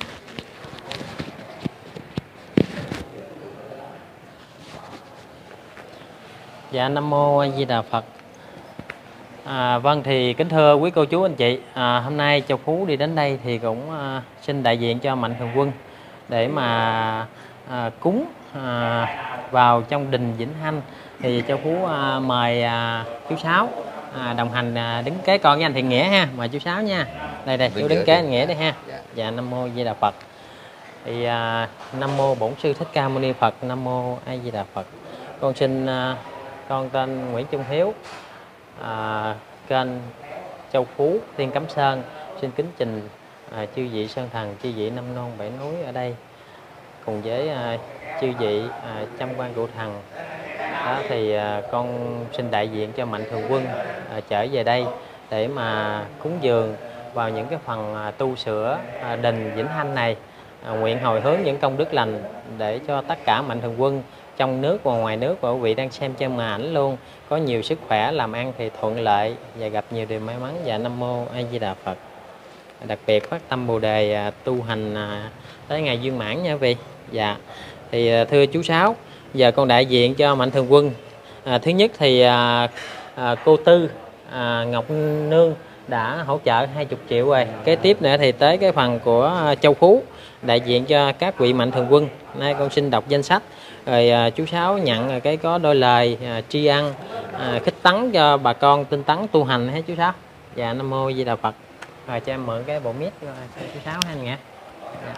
Dạ, Nam mô A Di Đà Phật. À, vâng, thì kính thưa quý cô chú anh chị, à, hôm nay Châu Phú đi đến đây thì cũng à, xin đại diện cho Mạnh Thường Quân để mà à, cúng à, vào trong đình Vĩnh Hanh. Thì Châu Phú à, mời à, chú Sáu à, đồng hành à, đứng kế con với anh Thiện Nghĩa ha. Mời chú Sáu nha. Đây đây, chú đứng kế anh Nghĩa đây ha. Dạ, dạ, Nam mô A Di Đà Phật. Thì à, Nam mô Bổn Sư Thích Ca Mâu Ni Phật. Nam mô A Di Đà Phật. Con xin à, con tên Nguyễn Trung Hiếu, à, kênh Châu Phú Thiên Cấm Sơn, xin kính trình à, chư vị sơn thần, chư vị năm non bảy núi ở đây cùng với à, chư vị à, trăm quan cụ thần. Đó thì à, con xin đại diện cho Mạnh Thường Quân à, trở về đây để mà cúng dường vào những cái phần à, tu sửa à, đình Vĩnh Hanh này, à, nguyện hồi hướng những công đức lành để cho tất cả Mạnh Thường Quân trong nước và ngoài nước và quý vị đang xem trên màn ảnh luôn có nhiều sức khỏe, làm ăn thì thuận lợi và gặp nhiều điều may mắn. Dạ, Nam mô A Di Đà Phật. Đặc biệt phát tâm Bồ đề à, tu hành à, tới ngày viên mãn nha quý vị. Dạ, thì à, thưa chú Sáu, giờ con đại diện cho Mạnh Thường Quân. À, thứ nhất thì à, à, cô Tư à, Ngọc Nương đã hỗ trợ hai mươi triệu rồi. Kế tiếp nữa thì tới cái phần của Châu Phú đại diện cho các vị Mạnh Thường Quân. Nay con xin đọc danh sách rồi à, chú Sáu nhận cái có đôi lời à, tri ân à, khích tấn cho bà con tinh tấn tu hành hết chú Sáu. Dạ, Nam mô Di Đà Phật. Rồi cho em mượn cái bộ mic cho chú Sáu ha nghe. Dạ.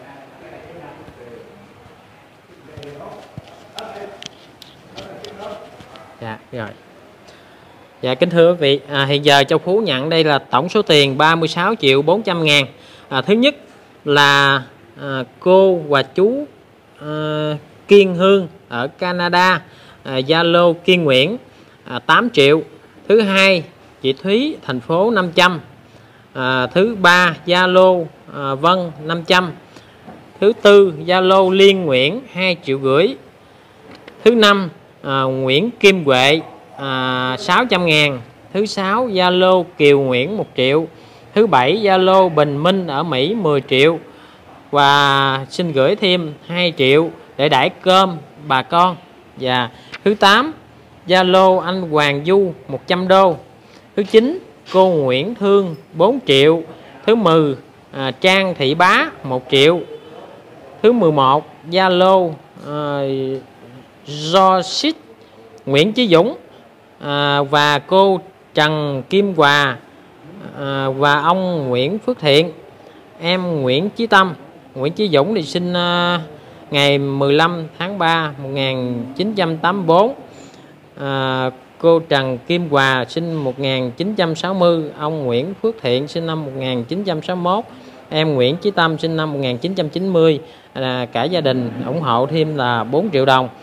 Dạ rồi. Dạ, kính thưa quý vị, à, hiện giờ Châu Phú nhận đây là tổng số tiền ba mươi sáu triệu bốn trăm ngàn. À, thứ nhất là à, cô và chú à, Kiên Hương ở Canada, Zalo à, Kiên Nguyễn à, tám triệu. Thứ hai chị Thúy thành phố năm trăm. À, thứ ba Zalo à, Vân năm trăm. Thứ tư Zalo Liên Nguyễn hai triệu rưỡi. Thứ năm à, Nguyễn Kim Huệ à, sáu trăm ngàn. Thứ sáu Zalo Kiều Nguyễn một triệu. Thứ bảy Zalo Bình Minh ở Mỹ mười triệu. Và xin gửi thêm hai triệu để đãi cơm bà con. Và thứ tám Zalo anh Hoàng Du một trăm đô. Thứ chín cô Nguyễn Thương bốn triệu. Thứ mười à, Trang Thị Bá một triệu. Thứ mười một Zalo à, Joshit Nguyễn Chí Dũng à, và cô Trần Kim Hòa à, và ông Nguyễn Phước Thiện. Em Nguyễn Chí Tâm, Nguyễn Chí Dũng thì sinh uh, ngày mười lăm tháng ba một nghìn chín trăm tám mươi tư. À, cô Trần Kim Hòa sinh một nghìn chín trăm sáu mươi. Ông Nguyễn Phước Thiện sinh năm một nghìn chín trăm sáu mươi mốt. Em Nguyễn Chí Tâm sinh năm một nghìn chín trăm chín mươi. À, cả gia đình ủng hộ thêm là bốn triệu đồng.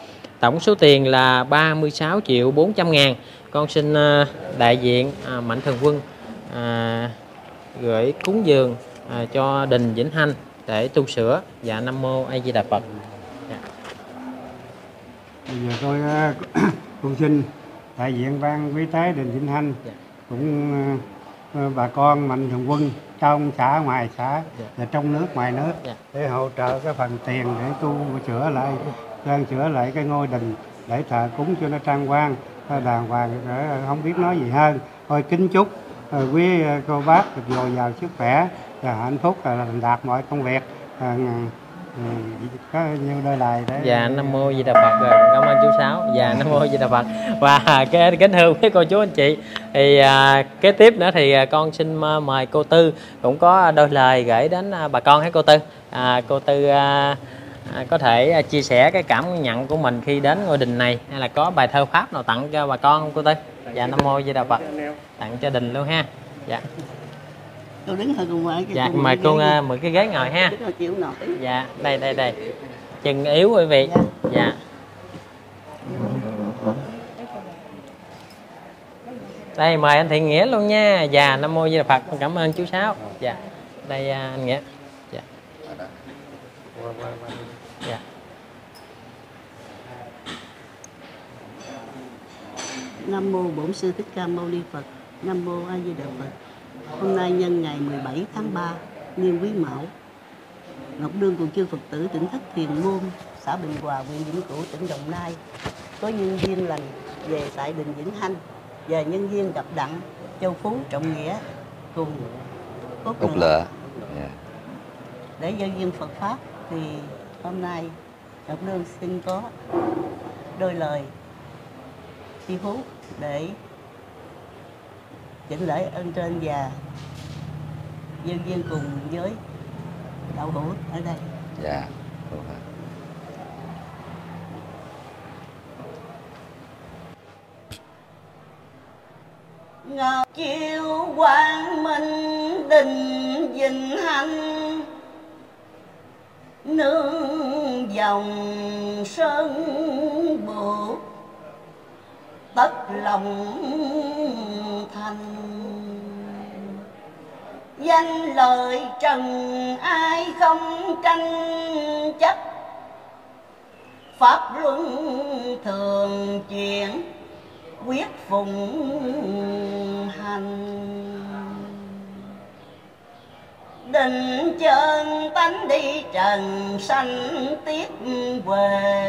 tổng số tiền là ba mươi sáu triệu bốn trăm ngàn. Con xin à, đại diện à, Mạnh Thường Quân à, gửi cúng dường à, cho đình Vĩnh Hanh để tu sửa. Dạ Nam Mô A Di Đà Phật. Dạ. Bây giờ tôi cũng xin đại diện ban quý tế đình Vĩnh Hanh, Dạ. cũng uh, bà con Mạnh Thường Quân trong xã, ngoài xã, Dạ. và trong nước, ngoài nước, Dạ. để hỗ trợ cái phần tiền để tu sửa lại, đang sửa lại cái ngôi đình để thờ cúng cho nó trang hoàng, đàng hoàng, không biết nói gì hơn. Thôi kính chúc uh, quý cô bác được dồi dào sức khỏe và hạnh phúc, là đạt mọi công việc. Uh, Ừ, có nhiều đôi lời đấy. Dạ Nam Mô Di Đà Phật. Rồi cảm ơn chú Sáu. Dạ Nam Mô Di Đà Phật. Và cái kính thưa quý cô chú anh chị, thì à, kế tiếp nữa thì à, con xin mời cô Tư cũng có đôi lời gửi đến à, bà con. Hả cô Tư? À, cô Tư à, à, có thể à, chia sẻ cái cảm nhận của mình khi đến ngôi đình này, hay là có bài thơ pháp nào tặng cho bà con không cô Tư? Dạ Nam Mô Di Đà Phật. Tặng cho đình luôn ha. Dạ. Cô đứng hơi cùng ngoài. Dạ mời cô uh, mời cái ghế ngồi ha. Chịu nổi. Dạ đây đây đây. Chân yếu quý vị. Dạ. Đây mời anh Thiện Nghĩa luôn nha. Dạ Nam Mô Di Đà Phật. Cảm ơn chú Sáu. Dạ. Đây uh, anh Nghĩa. Dạ. Dạ. Nam Mô Bổn Sư Thích Ca Mâu Ni Phật. Nam Mô A Di Đà Phật. Hôm nay nhân ngày mười bảy tháng ba, niên Quý Mão, Ngọc Nương cùng chư Phật tử tỉnh Thất Thiền Môn, xã Bình Hòa, huyện Vĩnh Cửu, tỉnh Đồng Nai có nhân duyên lành về tại đình Vĩnh Hanh, và nhân duyên gặp đặng Châu Phú, Trọng Nghĩa cùng Cốt Cúc Lựa Lựa. Yeah. để giao duyên Phật pháp. Thì hôm nay Ngọc Nương xin có đôi lời thi phú để chỉnh lễ ơn trên và nhân viên cùng với đạo hữu ở đây. Dạ. Ngọc chiều quang minh đình Vĩnh Hanh, nương dòng sơn bụt tất lòng thành. Danh lời trần ai không tranh chấp, pháp luân thường chuyển quyết phụng hành. Định chân tánh đi trần sanh tiếp về,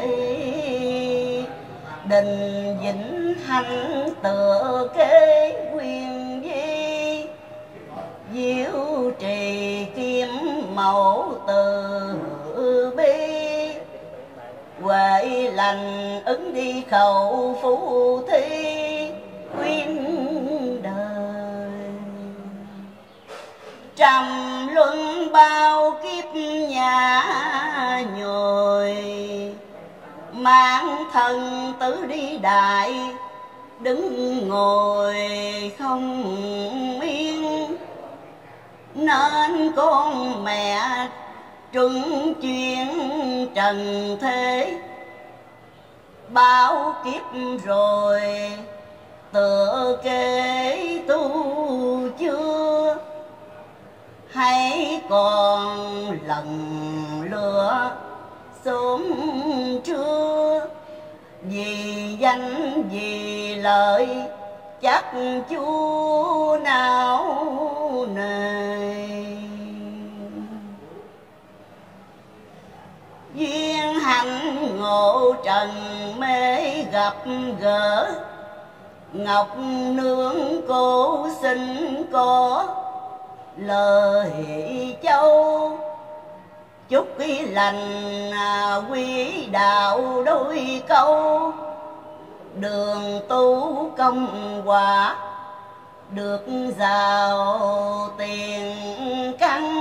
đình Vĩnh Hanh tựa kế quyền vi. Diệu trì kim mẫu từ bi, huệ lành ứng đi khẩu phú thi khuyên đời. Trầm luân bao kiếp nhà nhồi, mang thân tử đi đại, đứng ngồi không yên. Nên con mẹ trung chuyên trần thế, bao kiếp rồi tựa kể tu chưa. Hãy còn lần lửa sớm trưa, vì danh vì lợi chắc chú nào này. Duyên hạnh ngộ trần mê gặp gỡ, Ngọc Nương cô xin có lời châu. Chúc cái lành quý đạo đôi câu, đường tu công quả được giàu tiền căn.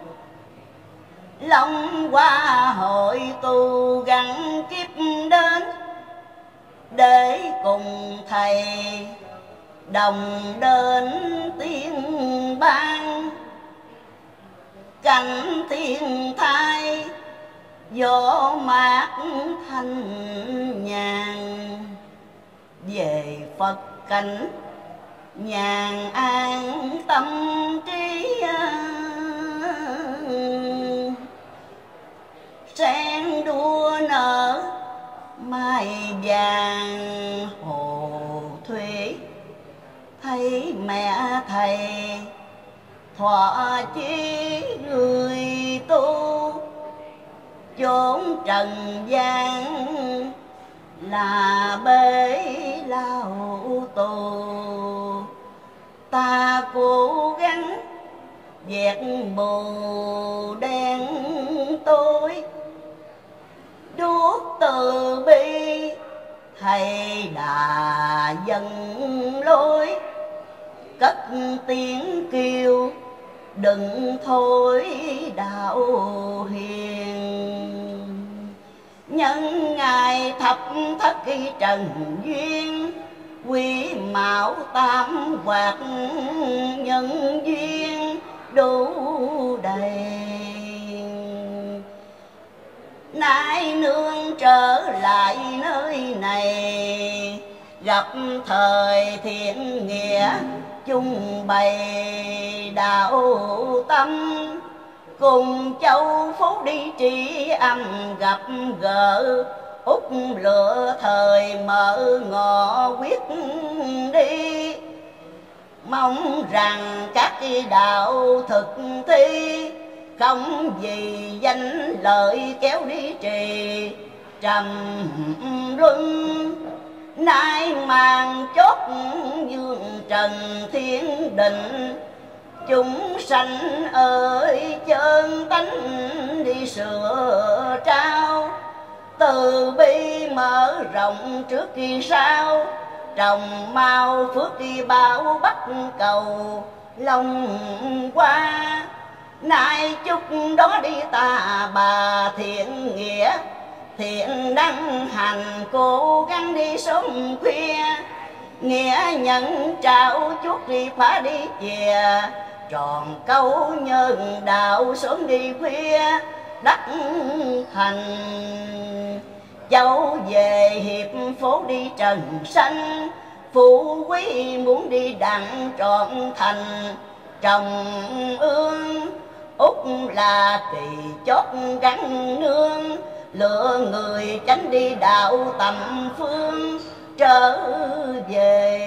Long qua hội tu gắn kiếp đến, để cùng thầy đồng đến tiếng ban. Cảnh thiên thai gió mát thanh nhàn, về Phật cảnh nhàn an tâm trí. Sen đua nở mai vàng hồ thủy, thấy mẹ thầy thọ chí người tu, chốn trần gian là bể lao tù. Ta cố gắng dẹp bù đen tối, đuốc từ bi thầy đã dần lối, cất tiếng kêu đừng thôi đạo hiền. Nhân ngày thập thất trần duyên, quý mão tam hoạt nhân duyên đủ đầy. Nay nương trở lại nơi này, gặp thời thiện nghĩa chung bày đạo tâm. Cùng châu phú đi trị âm gặp gỡ, út lựa thời mở ngọ quyết đi. Mong rằng các đạo thực thi, không vì danh lợi kéo đi trì trầm luân. Nay màn chốt dương trần thiên định, chúng sanh ơi chân tánh đi sửa trao. Từ bi mở rộng trước khi sau, trồng mau phước đi bao bắt cầu lòng qua. Nay chúc đó đi ta bà thiện nghĩa, thiện đăng hành cố gắng đi sớm khuya. Nghĩa nhận trao chút đi phá đi chìa, tròn câu nhân đạo sớm đi khuya đắc thành. Cháu về hiệp phố đi trần sanh, phú quý muốn đi đặng trọn thành. Trồng ương út là kỳ chót gắn nương, lựa người tránh đi đạo tầm phương trở về.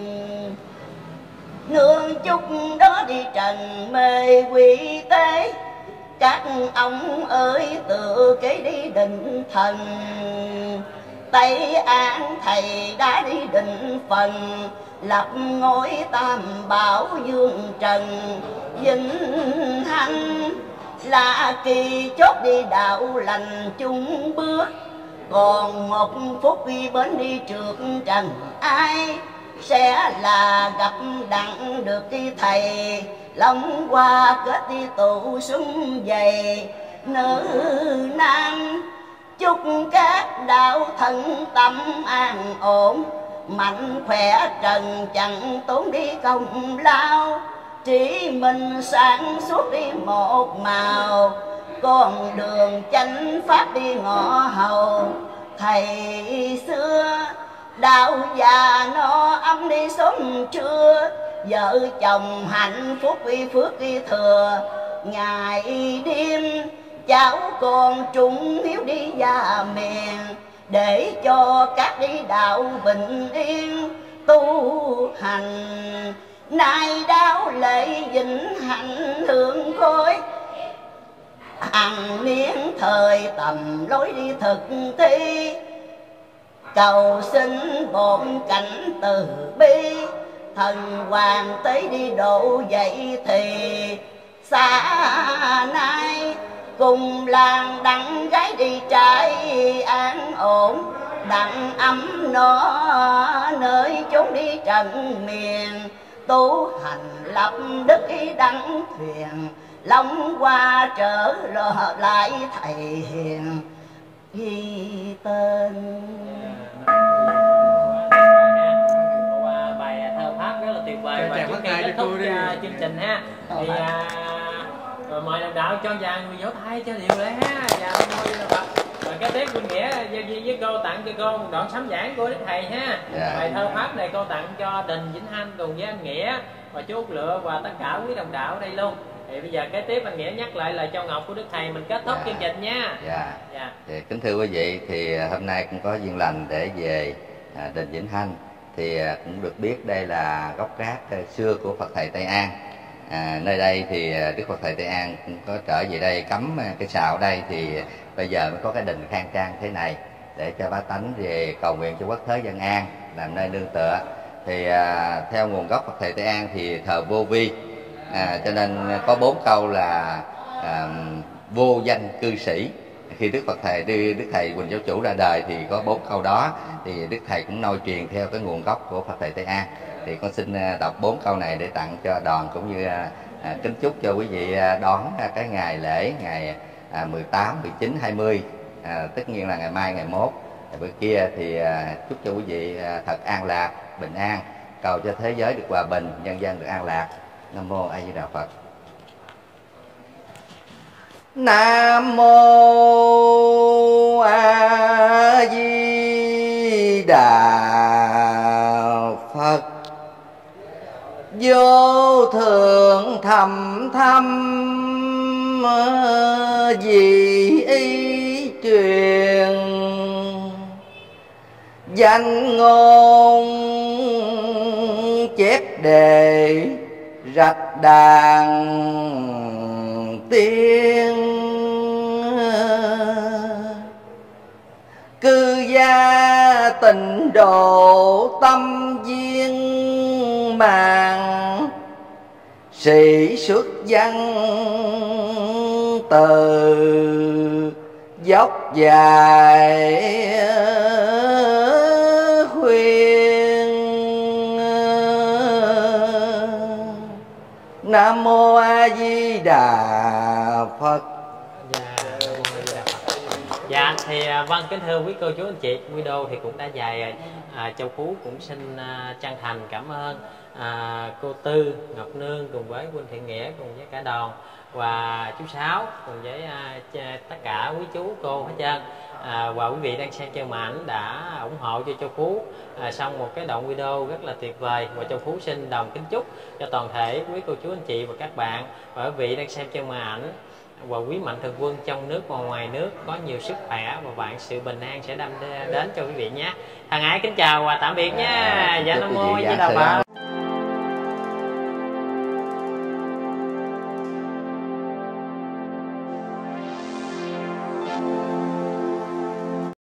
Nương chúc đó đi trần mê quy tế, các ông ơi tự kế đi định thần. Tây An thầy đã đi định phần, lập ngôi tam bảo dương trần vĩnh hạnh. Là kỳ chốt đi đạo lành chung bước, còn một phút đi bến đi trượt trần ai. Sẽ là gặp đặng được đi thầy, lòng qua kết đi tụ sum dày nữ nam. Chúc các đạo thân tâm an ổn, mạnh khỏe trần chẳng tốn đi công lao. Chỉ mình sáng suốt đi một màu, con đường chánh pháp đi ngõ hầu. Thầy xưa đạo già no ấm đi sớm trưa, vợ chồng hạnh phúc y phước y thừa. Ngày đêm cháu con trung hiếu đi gia miền, để cho các đi đạo bình yên tu hành. Nay đáo lễ vĩnh hạnh hương khối, hằng niên thời tầm lối đi thực thi. Cầu xin bổn cảnh từ bi, thần hoàng tế đi độ vậy thì xa nay. Cùng làng đặng gái đi trái an ổn, đặng ấm nó nơi chốn đi trần miền. Tu hành lập đức ý đăng thuyền, long qua trở lại thầy hiền ghi tên. Bài thơ pháp rất là tuyệt vời, và trước khi kết thúc chương trình ha, thì Rồi mời đồng đạo cho vài người vỗ tay cho điều lễ ha. Dạ Nam Mô A Di Đà Phật. Rồi kế tiếp Quỳnh Nghĩa giao duyên với cô tặng cho cô một đoạn sám giảng của Đức Thầy ha. Dạ. Bài thơ pháp này cô tặng cho Đình Vĩnh Hanh cùng với anh Nghĩa và chú Út Lựa và tất cả quý đồng đạo ở đây luôn. Thì bây giờ kế tiếp anh Nghĩa nhắc lại lời Châu Ngọc của Đức Thầy mình kết thúc Dạ. chương trình nha. Dạ. Dạ. Thì kính thưa quý vị, thì hôm nay cũng có duyên lành để về à, Đình Vĩnh Hanh. Thì à, cũng được biết đây là gốc gác à, xưa của Phật Thầy Tây An. À, nơi đây thì à, Đức Phật Thầy Tây An cũng có trở về đây cắm à, cái sào ở đây, thì bây giờ mới có cái đình khang trang thế này để cho bá tánh về cầu nguyện cho quốc thế dân an, làm nơi nương tựa. Thì à, theo nguồn gốc Phật Thầy Tây An thì thờ vô vi, à, cho nên có bốn câu là à, vô danh cư sĩ. Khi Đức Phật Thầy Đức Thầy Quỳnh Giáo Chủ ra đời thì có bốn câu đó, thì Đức Thầy cũng nôi truyền theo cái nguồn gốc của Phật Thầy Tây An. Thì con xin đọc bốn câu này để tặng cho đoàn, cũng như à, kính chúc cho quý vị đón cái ngày lễ ngày à, mười tám, mười chín, hai mươi, à, tất nhiên là ngày mai, ngày mốt. Bữa kia thì à, chúc cho quý vị à, thật an lạc, bình an, cầu cho thế giới được hòa bình, nhân dân được an lạc. Nam Mô A Di Đà Phật. Nam Mô A Di Đà Phật. Vô thượng thầm thâm vì ý truyền, danh ngôn chép đề rạch đàn tiên. Cư gia tịnh độ tâm viên màng, sĩ xuất văn từ dốc dài khuyên. Nam Mô A Di Đà Phật. Dạ thì vâng, kính thưa quý cô chú anh chị, video thì cũng đã dài rồi. À, Châu Phú cũng xin uh, chân thành cảm ơn à, cô Tư, Ngọc Nương cùng với Huynh Thiện Nghĩa cùng với cả đoàn, và chú Sáu cùng với uh, tất cả quý chú cô hết trơn. À, và quý vị đang xem trên màn ảnh đã ủng hộ cho Châu Phú à, xong một cái đoạn video rất là tuyệt vời, và Châu Phú xin đồng kính chúc cho toàn thể quý cô chú anh chị và các bạn và quý vị đang xem trên màn ảnh và quý mạnh thường quân trong nước và ngoài nước có nhiều sức khỏe và vạn sự bình an sẽ đem đến cho quý vị nhé. Thân ái kính chào và tạm biệt nha. Dạ Nam Mô A Di Đà Phật.